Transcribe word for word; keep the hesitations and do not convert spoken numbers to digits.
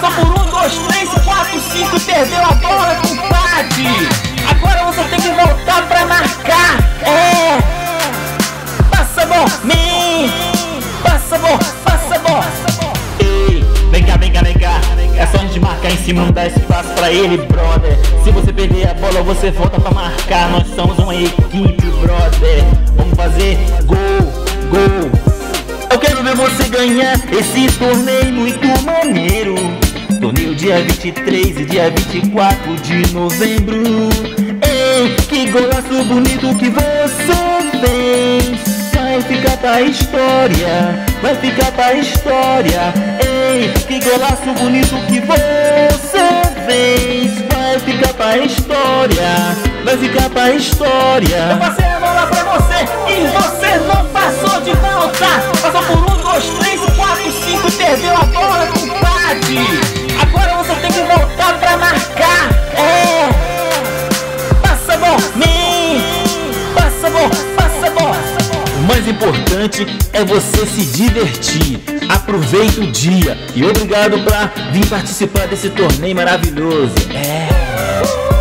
Passou por um, dois, três, quatro, cinco e perdeu a bola, compadre. Agora você tem que voltar pra marcar. É. Passa a bola, me. Passa a bola, passa a bola. Ei, vem cá, vem cá, vem cá. É só a gente marcar em cima, não dar espaço pra ele, brother. Se você perder a bola, você volta pra marcar. Nós somos uma equipe, brother. Vamos fazer gol, gol. Eu quero ver você ganhar esse torneio muito maneiro. Torneio dia vinte e três e dia vinte e quatro de novembro. Ei, que golaço bonito que você fez. Vai ficar pra história, vai ficar pra história. Ei, que golaço bonito que você fez. Vai ficar pra história, vai ficar pra história. Eu passei a bola pra você e você não passou de volta. Passou por um, dois, três, quatro, cinco e perdeu a bola, compadre. Agora você tem que voltar pra marcar. É. Passa a bola, me. Passa a bola, passa a bola. O mais importante é você se divertir. Aproveite o dia e obrigado por vir participar desse torneio maravilhoso. É.